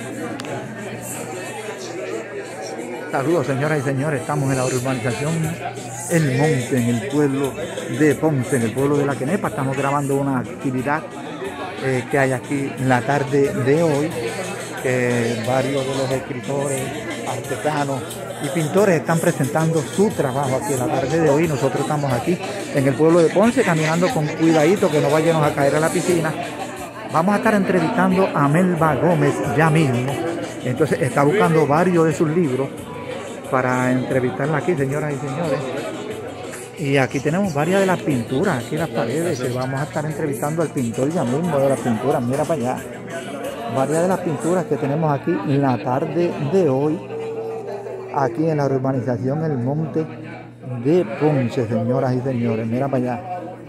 Saludos, señoras y señores, estamos en la urbanización El Monte, en el pueblo de Ponce, en el pueblo de La Quenepa. Estamos grabando una actividad que hay aquí en la tarde de hoy, que varios de los escritores, artesanos y pintores están presentando su trabajo aquí en la tarde de hoy. Nosotros estamos aquí en el pueblo de Ponce, caminando con cuidadito que no vayamos a caer a la piscina. Vamos a estar entrevistando a Melba Gómez ya mismo. Entonces está buscando varios de sus libros para entrevistarla aquí, señoras y señores. Y aquí tenemos varias de las pinturas, aquí en las paredes, que vamos a estar entrevistando al pintor ya mismo de las pinturas. Mira para allá, varias de las pinturas que tenemos aquí en la tarde de hoy, aquí en la urbanización El Monte de Ponce, señoras y señores. Mira para allá.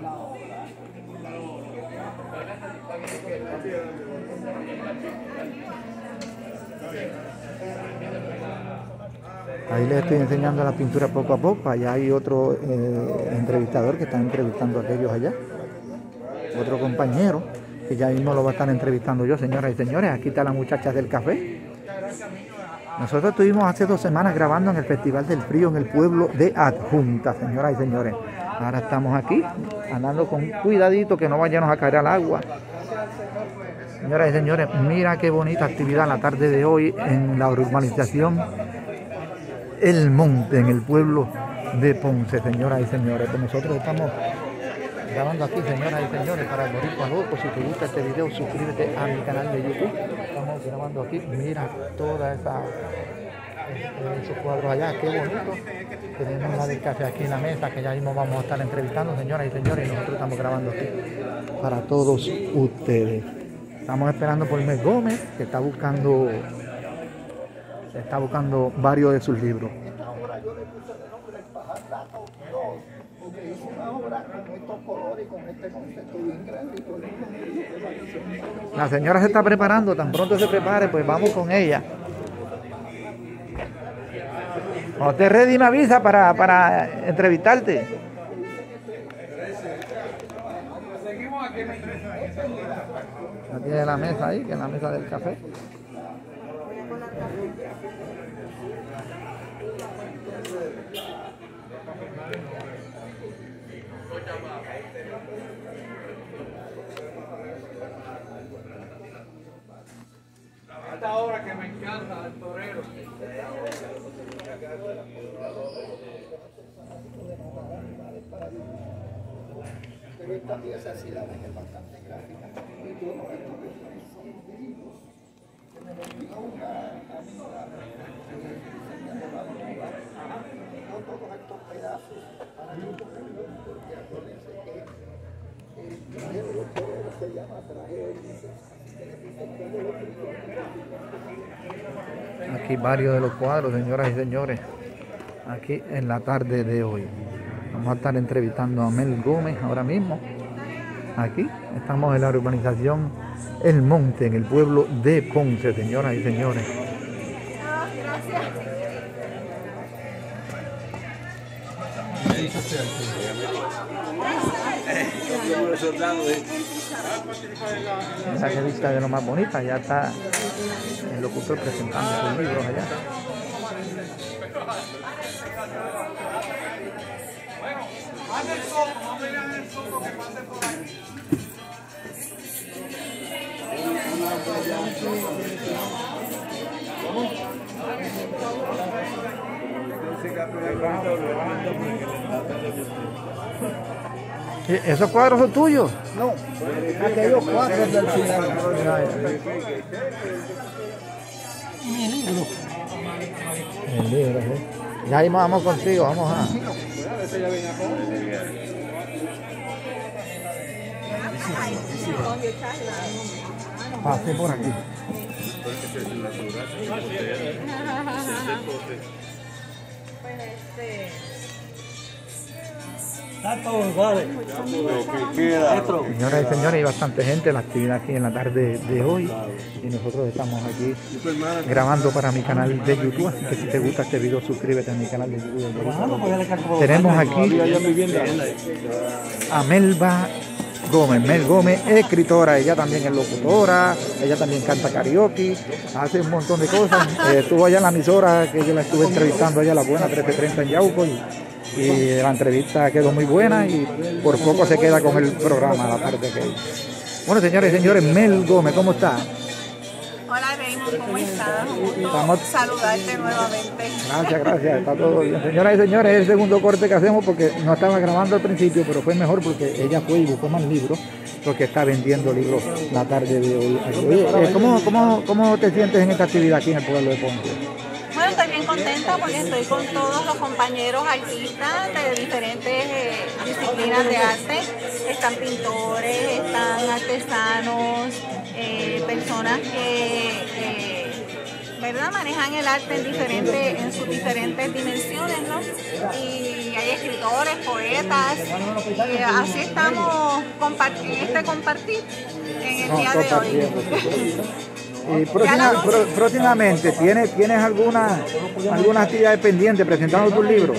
Ahí les estoy enseñando la pintura poco a poco. Allá hay otro entrevistador que está entrevistando a aquellos allá. Otro compañero que ya mismo lo va a estar entrevistando yo, señoras y señores. Aquí está la muchacha del café. Nosotros estuvimos hace 2 semanas grabando en el Festival del Frío en el pueblo de Adjunta, señoras y señores. Ahora estamos aquí andando con cuidadito que no vayamos a caer al agua. Señoras y señores, mira qué bonita actividad la tarde de hoy en la urbanización El Monte, en el pueblo de Ponce, señoras y señores. Pues nosotros estamos grabando aquí, señoras y señores, para el Boricua Loco. Si te gusta este video, suscríbete a mi canal de YouTube. Estamos grabando aquí, mira toda esos cuadros allá, qué bonito. Tenemos la del café aquí en la mesa, que ya mismo vamos a estar entrevistando, señoras y señores, y nosotros estamos grabando aquí para todos ustedes. Estamos esperando por Melba Gómez, que está buscando varios de sus libros. La señora se está preparando, tan pronto se prepare, pues vamos con ella. Cuando esté ready me avisa para entrevistarte. Aquí es la mesa ahí, que es la mesa del café. Esta obra que me encanta, el torero. Pero esta pieza sí la ven, es bastante gráfica. Y todo esto son dibujos que me lo envió una amiga enseñando la moda. Yo todos estos pedazos para yo ponerlos, porque acuérdense que el traje de los toreros se llama traje de grises. Aquí varios de los cuadros, señoras y señores, aquí en la tarde de hoy. Vamos a estar entrevistando a Melba Gómez ahora mismo. Aquí estamos en la urbanización El Monte, en el pueblo de Ponce, señoras y señores. Esa que vista de lo más bonita, ya está el locutor presentando sus libros allá. ¿Esos cuadros son tuyos? No, aquellos cuadros del final. Mi libro. El libro, ¿sí? Ya ahí vamos contigo, vamos a... Pasé por aquí. Señoras y señores, hay bastante gente, la actividad aquí en la tarde de hoy, y nosotros estamos aquí grabando para mi canal de YouTube, así que si te gusta este video suscríbete a mi canal de YouTube. Tenemos aquí a Melba Mel Gómez, escritora, ella también es locutora, ella también canta karaoke, hace un montón de cosas. Estuvo allá en la emisora que yo la estuve entrevistando allá, La Buena 1330 en Yauco, y la entrevista quedó muy buena y por poco se queda con el programa la parte que... Bueno, señores y señores, Mel Gómez, ¿cómo está? Hola Raymond, ¿cómo estás? Un gusto saludarte nuevamente. Gracias, está todo bien. Señoras y señores, es el segundo corte que hacemos porque no estaba grabando al principio, pero fue mejor porque ella fue y buscó más libros, porque está vendiendo libros la tarde de hoy. Oye, ¿cómo te sientes en esta actividad aquí en el pueblo de Ponce? Bueno, estoy bien contenta porque estoy con todos los compañeros artistas de diferentes disciplinas de arte. Están pintores, están artesanos, personas que ¿verdad? Manejan el arte en sus diferentes dimensiones, ¿no? Y hay escritores, poetas, y así estamos en compartir en el día de hoy. Próximamente, ¿tienes alguna actividad pendiente presentando tus libros?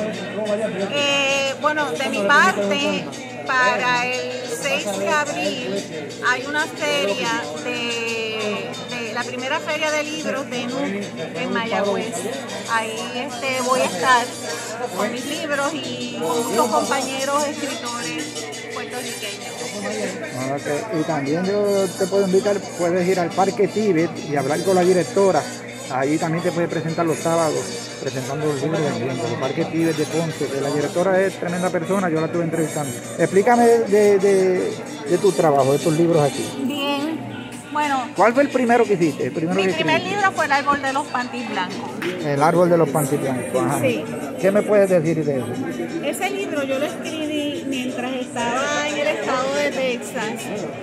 Bueno, de mi parte, para el 6 de abril hay una feria de la primera feria de libros de NUC en Mayagüez. Ahí voy a estar con mis libros y con muchos compañeros escritores puertorriqueños. Okay. Y también yo te puedo invitar, puedes ir al Parque Tíbet y hablar con la directora. Ahí también te puedes presentar los sábados, presentando los libros vendiendo. El Parque Tíbet de Ponce, que la directora es tremenda persona, yo la estuve entrevistando. Explícame de tu trabajo, de tus libros aquí. Bien, bueno. ¿Cuál fue el primero que hiciste? Mi primer libro fue El árbol de los panties blancos. El árbol de los panties blancos, ajá. Sí. ¿Qué me puedes decir de eso? Ese libro yo lo escribí mientras estaba en el estado de Texas.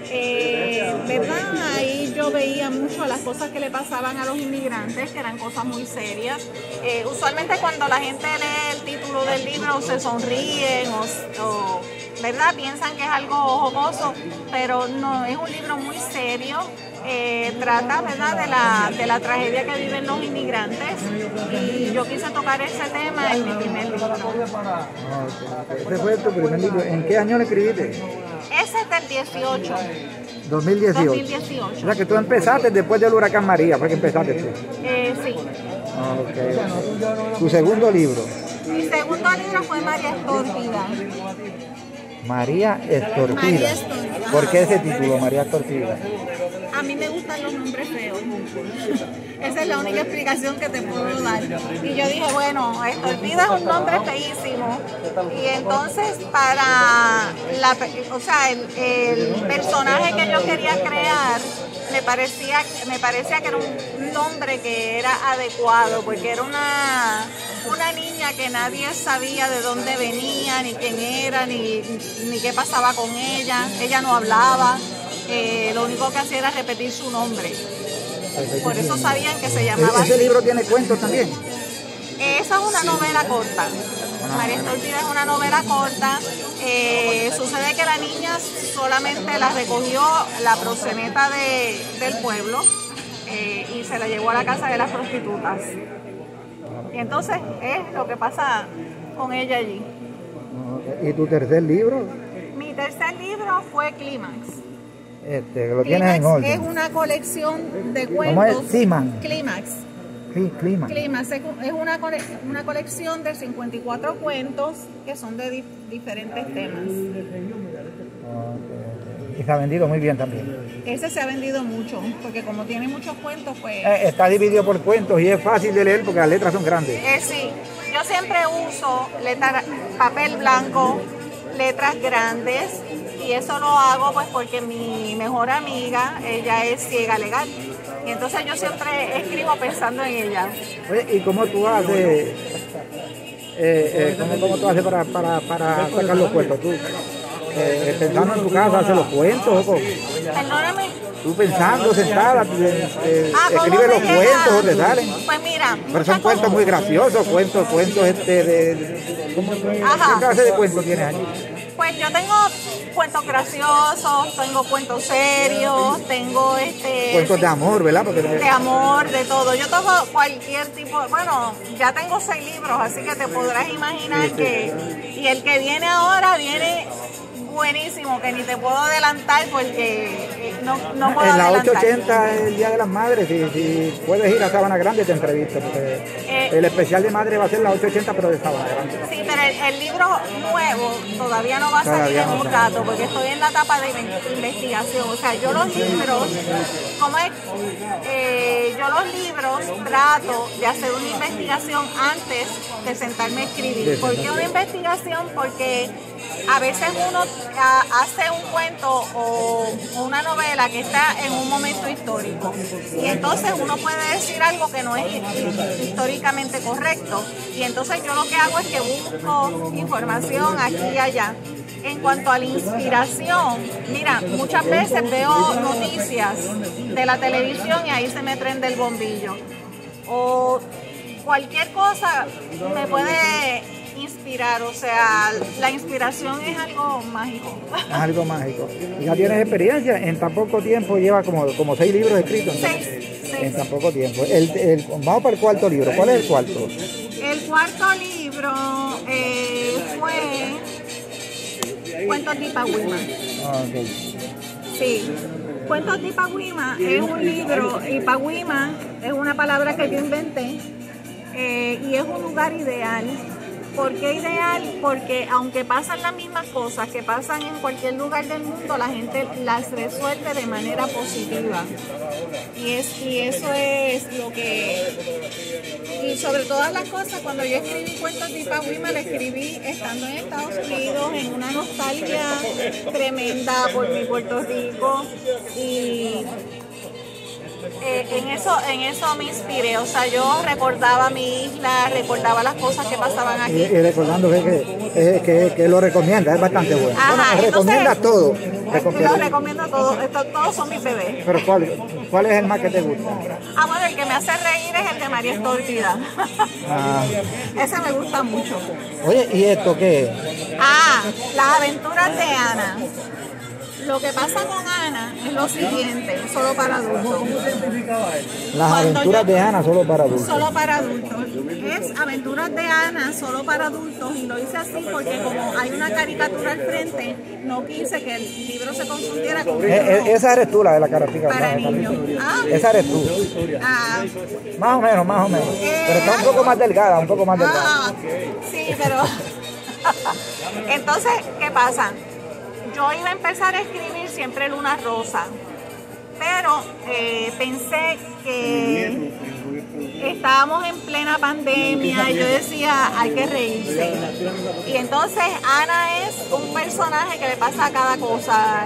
¿Verdad? Ahí yo veía mucho las cosas que le pasaban a los inmigrantes, que eran cosas muy serias. Usualmente cuando la gente lee el título del libro se sonríen o ¿verdad? Piensan que es algo jocoso, pero no, es un libro muy serio. Trata, ¿verdad? de la tragedia que viven los inmigrantes y yo quise tocar ese tema en mi primer libro. Ese fue tu primer libro. ¿En qué año lo escribiste? Ese es del 18. 2018. O sea que tú empezaste después del huracán María, fue que empezaste tú. Sí. Okay. ¿Tu segundo libro? Mi segundo libro fue María Estúrpida. María Estúrpida. ¿Por qué ese título, María Estúrpida? A mí me gustan los nombres feos. Esa es la única explicación que te puedo dar. Y yo dije, bueno, Estúrpida es un nombre feísimo. Y entonces para el personaje que yo quería crear, me parecía que era un nombre que era adecuado, porque era una niña que nadie sabía de dónde venía, ni quién era, ni qué pasaba con ella. Ella no hablaba, lo único que hacía era repetir su nombre. Por eso sabían que se llamaba ¿Ese libro tiene cuentos también? Esa es una novela corta. María Estúrpida es una novela corta. Sucede que la niña solamente la recogió la proxeneta del pueblo y se la llevó a la casa de las prostitutas. Y entonces es lo que pasa con ella allí. ¿Y tu tercer libro? Mi tercer libro fue Clímax. Lo tienes en orden. Es una colección de cuentos. ¿Cómo es? Siman. Clímax. Clímax. Es una colección de 54 cuentos que son de diferentes temas. Y se ha vendido muy bien también. Ese se ha vendido mucho, porque como tiene muchos cuentos, pues... Está dividido por cuentos y es fácil de leer porque las letras son grandes. Sí, yo siempre uso papel blanco, letras grandes, y eso lo hago pues porque mi mejor amiga, ella es ciega legal. Y entonces yo siempre escribo pensando en ella. Oye, ¿y cómo tú haces, cómo tú haces para sacar los cuentos? ¿Tú pensando en tu casa haces los cuentos o cómo? Perdóname. Tú pensando, sentada, escribes los cuentos o te salen. Pues mira. Pero son cuentos muy graciosos, cuentos ¿qué clase de cuentos tienes aquí? Pues yo tengo cuentos graciosos, tengo cuentos serios, tengo cuentos de amor, ¿verdad? De amor, de todo. Yo tengo cualquier tipo, bueno, ya tengo 6 libros, así que te podrás imaginar que, y el que viene ahora viene buenísimo que ni te puedo adelantar porque no puedo En la adelantar. 880, el Día de las Madres, si puedes ir a Sabana Grande, te entrevisto, porque el especial de madre va a ser la 880, pero de Sabana Grande. Sí, pero el libro nuevo todavía no va a salir en un rato porque estoy en la etapa de investigación. O sea, yo los libros, yo los libros trato de hacer una investigación antes de sentarme a escribir. ¿Por qué una investigación? Porque a veces uno hace un cuento o una novela que está en un momento histórico y entonces uno puede decir algo que no es históricamente correcto y entonces yo lo que hago es que busco información aquí y allá. En cuanto a la inspiración, mira, muchas veces veo noticias de la televisión y ahí se me prende el bombillo o cualquier cosa me puede inspirar, o sea, la inspiración es algo mágico. Es algo mágico. Y ya tienes experiencia, en tan poco tiempo lleva como 6 libros escritos. Seis. En tan poco tiempo. Vamos para el cuarto libro. ¿Cuál es el cuarto? El cuarto libro fue Cuentos de Ipaguima. Okay. Sí. Cuentos de Ipaguima es un libro, Ipaguima es una palabra que yo inventé y es un lugar ideal. ¿Por qué ideal? Porque aunque pasan las mismas cosas que pasan en cualquier lugar del mundo, la gente las resuelve de manera positiva. Y eso es lo que... Y sobre todas las cosas, cuando yo escribí Cuentos de Ipaguima, lo escribí estando en Estados Unidos, en una nostalgia tremenda por mi Puerto Rico. Y... en eso me inspiré, o sea, yo recordaba mi isla, recordaba las cosas que pasaban aquí. Y recordando que lo recomienda, es bastante bueno. Ajá, bueno, recomienda todo. Lo recomiendo todo, todos son mis bebés. Pero ¿cuál es el más que te gusta? Ah, bueno, el que me hace reír es el de María Estolfida. Ah. Ese me gusta mucho. Oye, ¿y esto qué es? Ah, las aventuras de Ana. Lo que pasa con Ana es lo siguiente, solo para adultos. Las aventuras de Ana solo para adultos. Solo para adultos. Es Aventuras de Ana solo para adultos y lo hice así porque como hay una caricatura al frente, no quise que el libro se confundiera con Esa eres tú, la de la caricatura. para niños. Ah, Esa eres tú. ah, Más o menos. Pero está un poco más delgada, ah, sí, pero... Entonces, ¿qué pasa? Yo iba a empezar a escribir siempre Luna Rosa, pero pensé que estábamos en plena pandemia y yo decía, hay que reírse. Y entonces Ana es un personaje que le pasa a cada cosa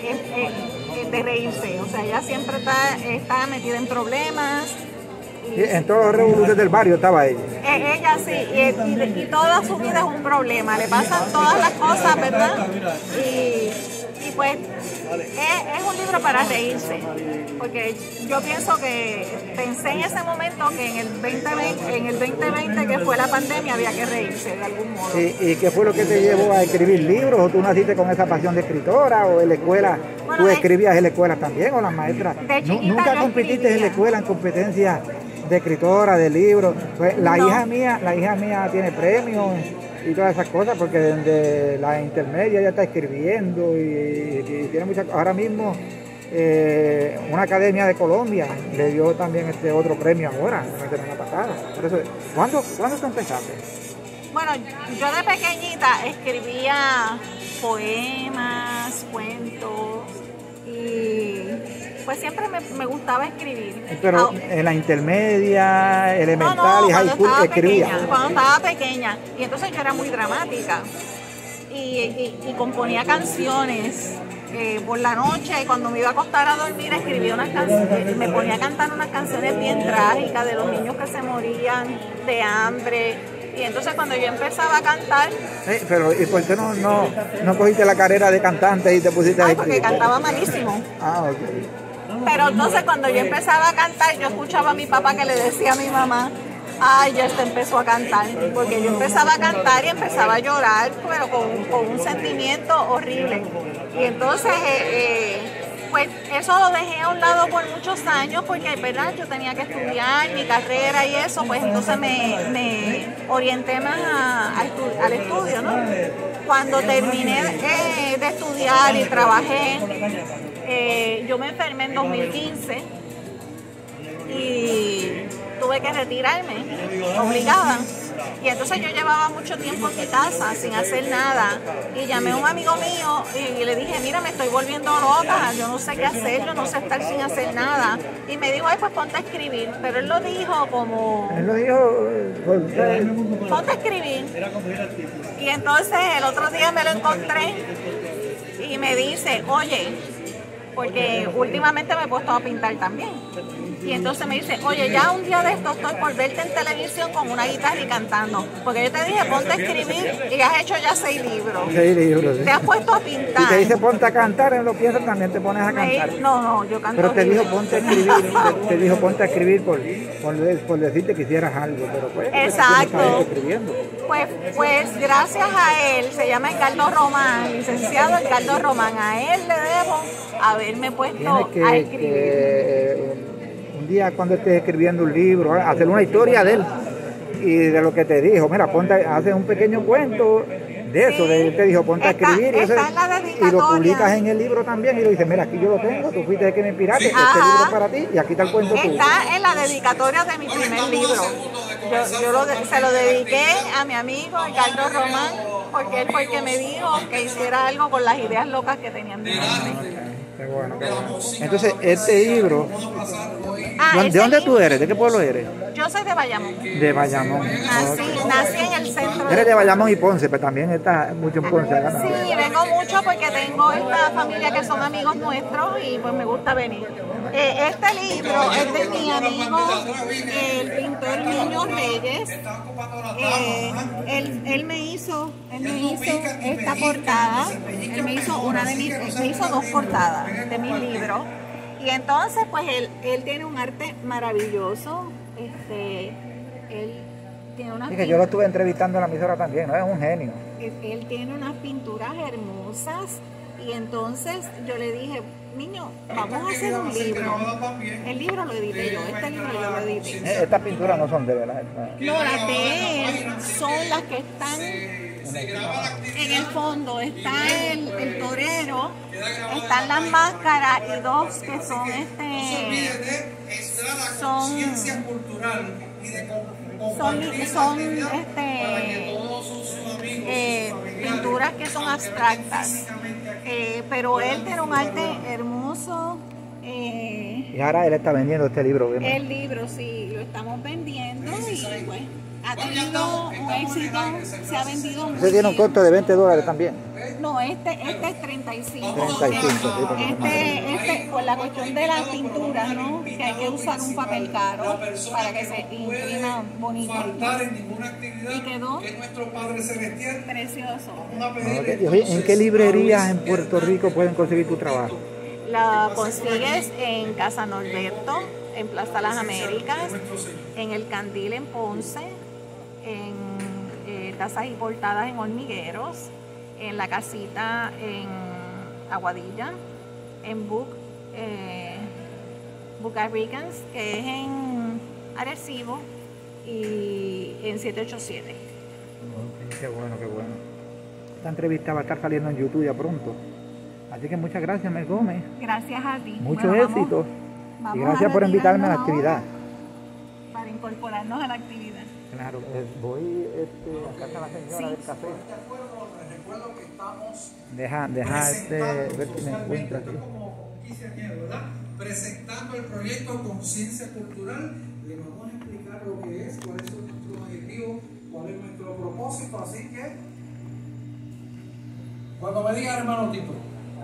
de reírse. O sea, ella siempre está metida en problemas. Y en todos los revoluciones del barrio estaba ella. Ella sí, y toda su vida es un problema, le pasan todas las cosas, ¿verdad? Y pues es un libro para reírse, porque yo pienso que pensé en ese momento que en el 2020 que fue la pandemia había que reírse de algún modo. ¿Y qué fue lo que te llevó a escribir libros? ¿O tú naciste con esa pasión de escritora? ¿O en la escuela tú escribías en la escuela también? ¿O las maestras? De chiquita ¿Nunca yo competiste escribía. en la escuela en competencias de escritora, de libros? Pues la hija mía tiene premios y todas esas cosas porque desde la intermedia ya está escribiendo y tiene muchas cosas. Ahora mismo una academia de Colombia le dio también otro premio ahora, la semana pasada. Por eso, ¿cuándo tú empezaste? Bueno, yo de pequeñita escribía poemas, cuentos y pues siempre me gustaba escribir. Pero en la intermedia, elemental y high school escribía. Cuando estaba pequeña. Y entonces yo era muy dramática. Y componía canciones por la noche. Y cuando me iba a acostar a dormir, escribía unas canciones. Me ponía a cantar unas canciones bien trágicas de los niños que se morían de hambre. Y entonces cuando yo empezaba a cantar... Pero ¿y por qué no cogiste la carrera de cantante y te pusiste a escribir? Porque cantaba malísimo. Ah, ok. Pero entonces cuando yo empezaba a cantar, yo escuchaba a mi papá que le decía a mi mamá, ay, ya empezó a cantar. Porque yo empezaba a cantar y empezaba a llorar, pero con un sentimiento horrible. Y entonces Pues eso lo dejé a un lado por muchos años porque, ¿verdad? Yo tenía que estudiar mi carrera y eso, pues entonces me orienté más al estudio, ¿no? Cuando terminé de estudiar y trabajé, yo me enfermé en 2015 y tuve que retirarme, obligada. Y entonces yo llevaba mucho tiempo en mi casa sin hacer nada y llamé a un amigo mío y le dije, mira, me estoy volviendo loca, yo no sé qué hacer, yo no sé estar sin hacer nada. Y me dijo, ay, pues ponte a escribir. Pero él lo dijo como... Él lo dijo... ponte a escribir. Y entonces el otro día me lo encontré y me dice, oye, porque últimamente me he puesto a pintar también. Y entonces me dice, oye, ya un día de esto estoy por verte en televisión con una guitarra y cantando. Porque yo te dije, ponte a escribir y has hecho ya 6 libros. 6 libros, sí. Te has puesto a pintar. Y te dice ponte a cantar, en lo piensas también te pones a cantar. No, yo canto. Pero te dijo horrible. ponte a escribir, te dijo ponte a escribir por decirte que hicieras algo, pero pues... Exacto. no estás escribiendo. Pues gracias a él, se llama Edgardo Román, licenciado Edgardo Román, a él le debo haberme puesto Tienes a escribir. un día cuando estés escribiendo un libro, hacer una historia de él y de lo que te dijo, mira, ponte, hace un pequeño cuento de eso, Sí. él te dijo ponte a escribir Está eso, en la y lo dedicatoria. publicas en el libro también y lo dices, mira, aquí yo lo tengo, tú fuiste el que me inspiraste, este Ajá. libro es para ti y aquí está el cuento tuyo. Está en la dedicatoria de mi primer libro. Se lo dediqué a mi amigo Edgardo Román porque él fue el que me dijo que hiciera algo con las ideas locas que tenía en mi mente. Qué bueno, qué bueno. Entonces, este libro, ¿de ese dónde tú libro- eres? ¿De qué pueblo eres? Yo soy de Bayamón. De Bayamón. Nací en el centro Eres de Bayamón y Ponce, pero también está mucho en Ponce. ¿verdad? Sí, vengo mucho porque tengo esta familia que son amigos nuestros y pues me gusta venir. Este libro es de mi amigo, el pintor Niño Reyes. Él me hizo esta portada, él me hizo 2 portadas de mis libros. Y entonces pues él tiene un arte maravilloso. Él tiene unas Sí, que yo lo estuve entrevistando en la emisora también, ¿no? Es un genio. Él tiene unas pinturas hermosas y entonces yo le dije, niño, vamos a hacer un libro. El libro lo edité yo, este libro yo lo edité. Estas pinturas no son de verdad. No, las de él son las que están en el fondo. Está el torero, están las máscaras y 2 que son pinturas que son abstractas, pero él tiene un arte hermoso. Y ahora él está vendiendo este libro. ¿verdad? El libro sí, lo estamos vendiendo y pues ha tenido un éxito, se ha vendido mucho. Ese tiene un costo de $20 también. No, este es 35. 35, sí, porque Por la cuestión de las pinturas, ¿no? Que hay que usar un papel caro para que se imprima bonito. Y quedó precioso. Oye, ¿en qué librerías en Puerto Rico pueden conseguir tu trabajo? La consigues en Casa Norberto, en Plaza Las Américas, en El Candil en Ponce, en Tazas y Portadas en Hormigueros, en La Casita en Aguadilla, en Book Americans, que es en Arecibo, y en 787. Qué bueno, qué bueno. Esta entrevista va a estar saliendo en YouTube ya pronto. Así que muchas gracias, Mel Gómez. Gracias a ti. Mucho Bueno, éxito. vamos Y a gracias por invitarme a la retirarnos actividad. para incorporarnos a la actividad. Claro, voy a casa de la señora del café. Recuerdo que estamos Deja ver si me encuentro aquí. como 15 años, ¿verdad? Presentando el proyecto Conciencia Cultural. Le vamos a explicar lo que es, cuáles son nuestros objetivos, cuál es nuestro propósito. Así que, cuando me digan, hermano Tito.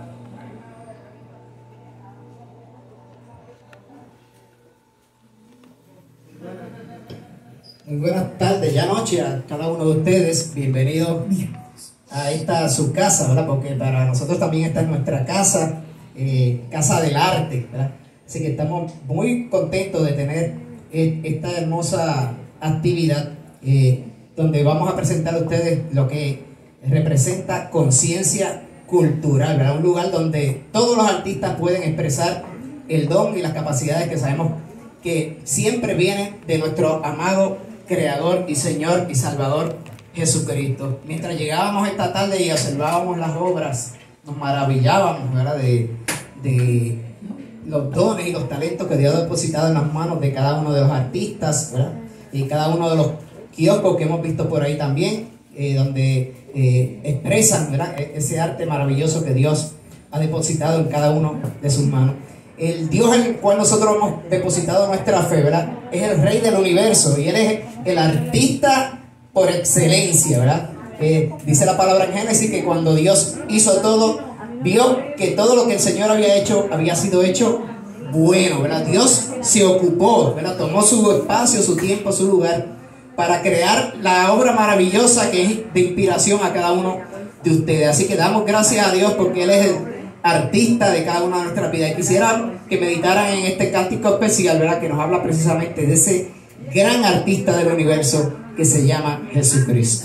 Muy buenas tardes, ya noche a cada uno de ustedes. Bienvenidos a esta su casa, ¿verdad? Porque para nosotros también esta es nuestra casa, casa del arte, ¿verdad? Así que estamos muy contentos de tener esta hermosa actividad donde vamos a presentar a ustedes lo que representa Conciencia cultural, ¿verdad? Un lugar donde todos los artistas pueden expresar el don y las capacidades que sabemos que siempre vienen de nuestro amado Creador y Señor y Salvador Jesucristo. Mientras llegábamos esta tarde y observábamos las obras, nos maravillábamos, ¿verdad? de los dones y los talentos que Dios ha depositado en las manos de cada uno de los artistas, ¿verdad? Y cada uno de los kioscos que hemos visto por ahí también, donde expresan, ¿verdad?, ese arte maravilloso que Dios ha depositado en cada uno de sus manos. El Dios en el cual nosotros hemos depositado nuestra fe, ¿verdad?, es el Rey del universo y Él es el artista por excelencia, ¿verdad? Dice la palabra en Génesis que cuando Dios hizo todo, vio que todo lo que el Señor había hecho había sido hecho bueno, ¿verdad? Dios se ocupó, ¿verdad? Tomó su espacio, su tiempo, su lugar para crear la obra maravillosa que es de inspiración a cada uno de ustedes. Así que damos gracias a Dios porque Él es el artista de cada una de nuestras vidas. Y quisiera que meditaran en este cántico especial, ¿verdad?, que nos habla precisamente de ese gran artista del universo que se llama Jesucristo.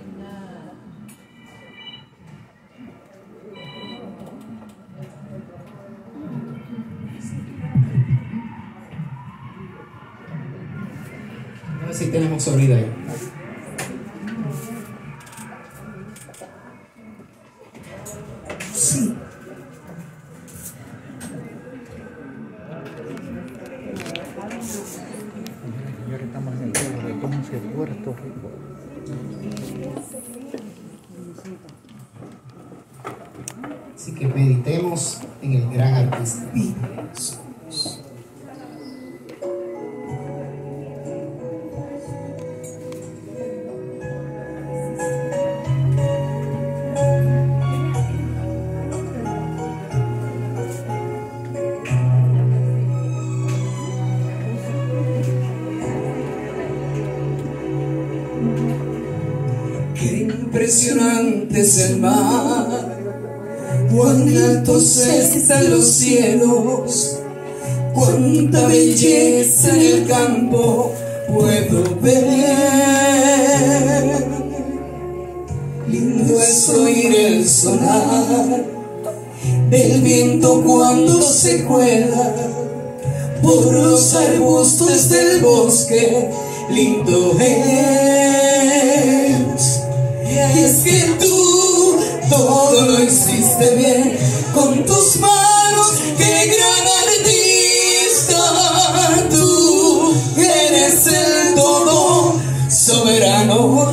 A ver si tenemos sonido ahí. Sí. Señor, estamos en el pueblo de Ponce, Puerto Rico. Así que meditemos en el gran artista. Jesús. Impresionante es el mar, cuán altos están los cielos, cuánta belleza en el campo puedo ver. Lindo es oír el sonar del viento cuando se cuela por los arbustos del bosque. Lindo es. Y es que tú todo lo hiciste bien con tus manos, qué gran artista. Tú eres el todo soberano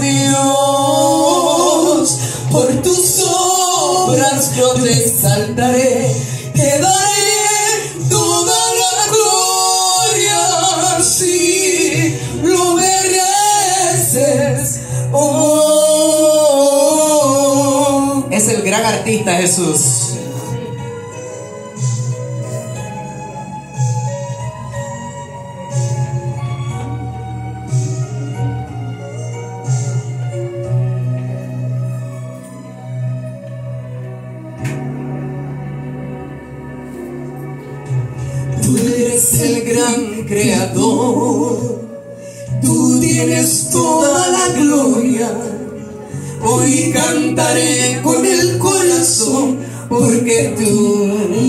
Dios. Por tus obras yo te exaltaré, te daré toda la gloria, si lo mereces. Es el gran artista Jesús. Tú eres el gran creador, tú tienes toda la gloria. Hoy cantaré con el corazón porque tú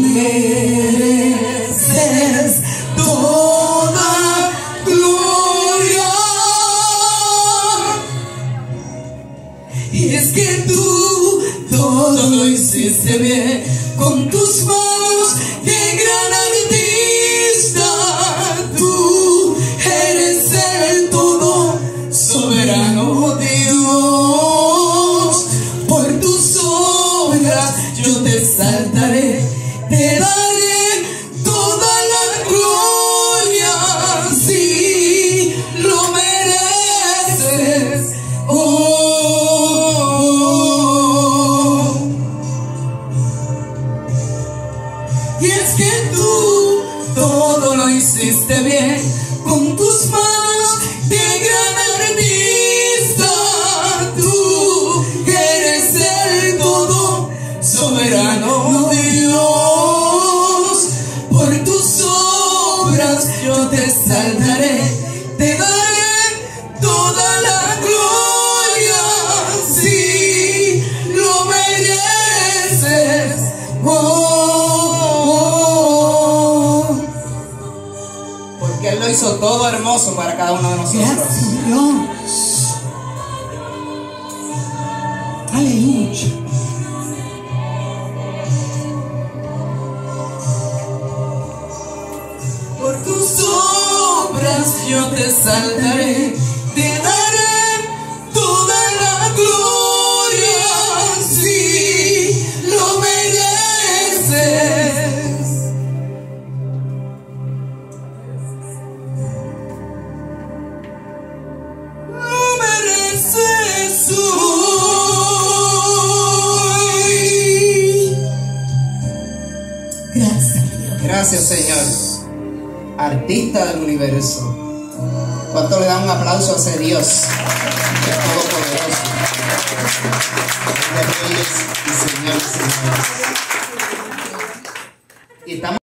mereces toda gloria. Y es que tú todo lo hiciste bien con tus manos, qué gran artista. Tú eres el todo soberano Dios. Por tus obras yo te exaltaré, te daré toda la gloria, si lo mereces. Y es que tú todo lo hiciste bien con tus manos, qué gran artista. Tú eres el todo soberano Dios. Por tus obras yo te exaltaré, te daré toda la gloria, si lo mereces. todo hermoso para cada uno de nosotros. Gracias, Dios. Aleluya. Por tus obras yo te saltaré, te daré toda la gloria, sí, lo mereces. Lo mereces hoy. Gracias, Dios. Gracias, Señor. Artista del universo. ¿Cuánto le dan un aplauso a ese Dios que es todopoderoso? De reyes y señores y señores. Y estamos